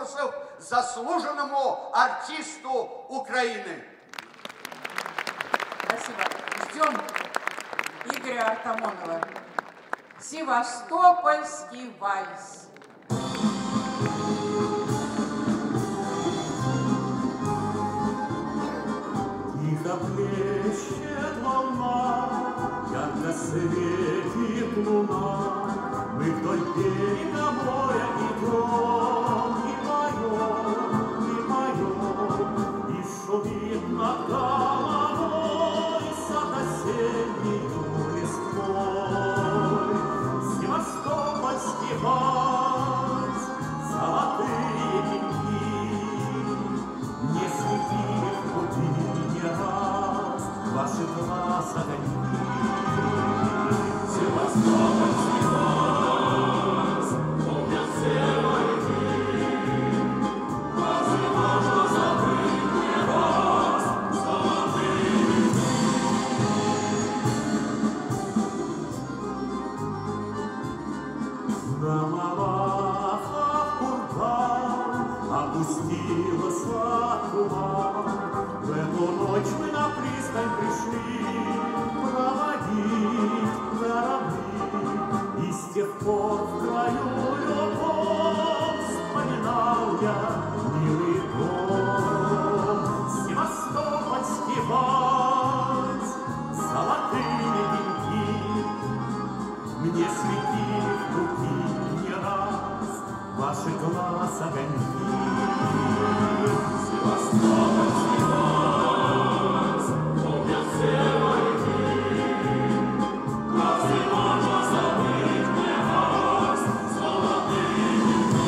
конкурсов заслуженному артисту Украины. Спасибо. Ждем Игоря Артамонова. Севастопольский вальс. Тихо плещет волна, ярко светит луна. Мы вдоль берега моря идем, и поем, и шумит над головой сад осеннею листвой. Севастопольский вальс, золотые венки, не светили в пути не раз ваши глаз огоньки. Севастопольский вальс, помнят все моряки, разве можно забыть не раз золотые венки? На Малахов курган опустилась туман. В эту ночь мы на пристань пришли проводить корабли. И с тех пор в краю любовь вспоминал я милый дом. Севастопольский вальс, золотые венки, мне светили в пути не раз ваши глаз огоньки. Севастопольский вальс, помнят все моряки, разве можно забыть не раз золотые венки?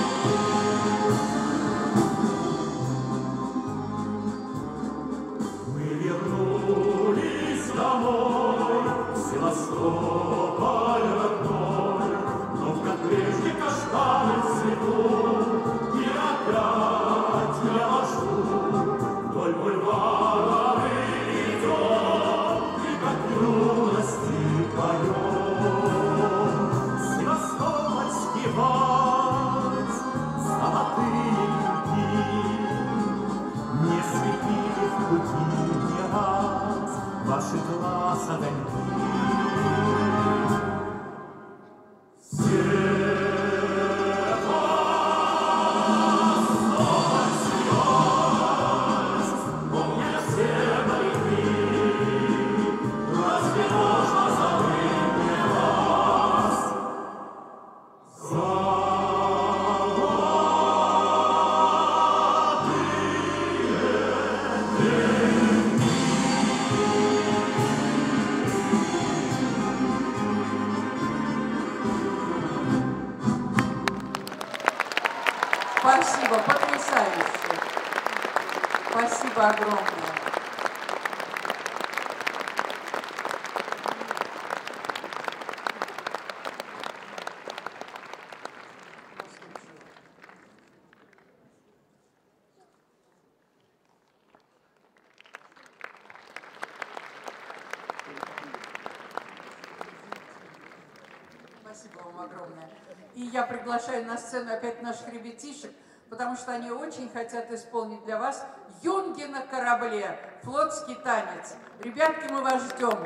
Мы вернулись домой, в Севастополь родной, но как прежде каштаны цветут, и опять я вожу вдоль бульвара идем, и как юности поем. Севастопольский вальс, золотые венки, не светили в пути не раз ваши глаз огоньки. Спасибо, потрясающе. Спасибо огромное. Спасибо вам огромное. И я приглашаю на сцену опять наших ребятишек, потому что они очень хотят исполнить для вас «Юнги на корабле», флотский танец. Ребятки, мы вас ждем.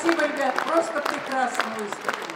Спасибо, ребят, просто прекрасно выступили.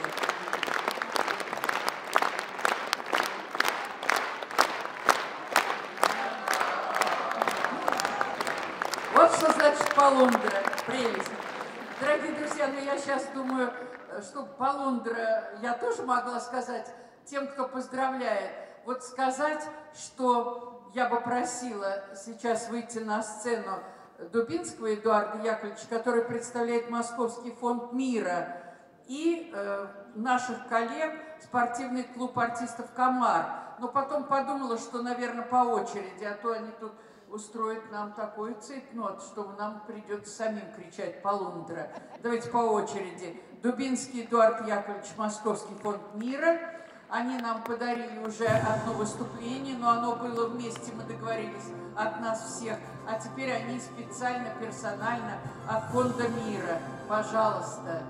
Вот что значит полундра, прелесть. Дорогие друзья, ну я сейчас думаю, что полундра я тоже могла сказать тем, кто поздравляет. Вот сказать, что я бы просила сейчас выйти на сцену Дубинского Эдуарда Яковлевича, который представляет Московский фонд мира, и наших коллег, спортивный клуб артистов «Комар». Но потом подумала, что, наверное, по очереди, а то они тут устроят нам такой цейтнот, что нам придется самим кричать «Полундра». Давайте по очереди. Дубинский Эдуард Яковлевич, Московский фонд мира. Они нам подарили уже одно выступление, но оно было вместе, мы договорились, от нас всех. А теперь они специально, персонально от фонда мира. Пожалуйста.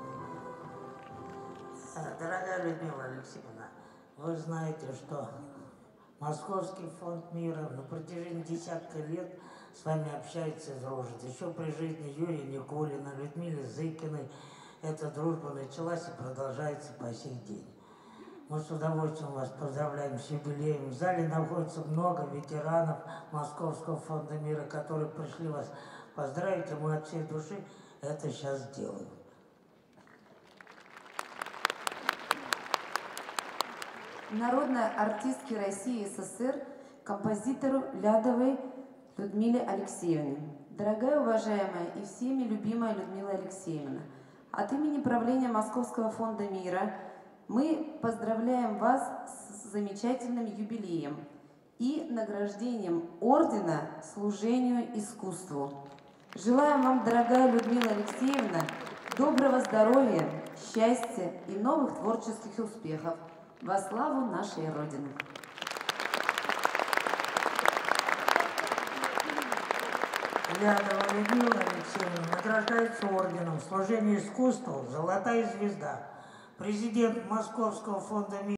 Дорогая Людмила Алексеевна, вы знаете, что Московский фонд мира на протяжении десятка лет с вами общается и дружит. Еще при жизни Юрия Никулина, Людмилы Зыкиной эта дружба началась и продолжается по сей день. Мы с удовольствием вас поздравляем с юбилеем. В зале находится много ветеранов Московского фонда мира, которые пришли вас поздравить, и мы от всей души это сейчас сделаем. Народной артистке России и СССР, композитору Лядовой Людмиле Алексеевне. Дорогая, уважаемая и всеми любимая Людмила Алексеевна, от имени правления Московского фонда мира мы поздравляем вас с замечательным юбилеем и награждением ордена служению искусству. Желаем вам, дорогая Людмила Алексеевна, доброго здоровья, счастья и новых творческих успехов во славу нашей Родины. Лядова Людмила Алексеевна награждается орденом служения искусству «Золотая звезда». Президент Московского фонда мира